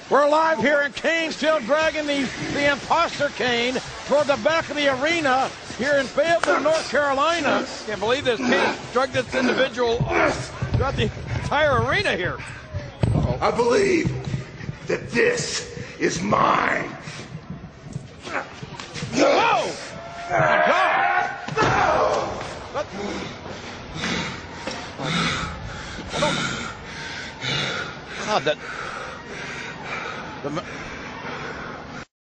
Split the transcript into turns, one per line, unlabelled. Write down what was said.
We're live here in Kane, still dragging the Imposter Kane toward the back of the arena here in Fayetteville, North Carolina.
Can't believe this. Kane drug this individual throughout the entire arena here.
Uh-oh. I believe that this is mine.
Whoa!
God, that...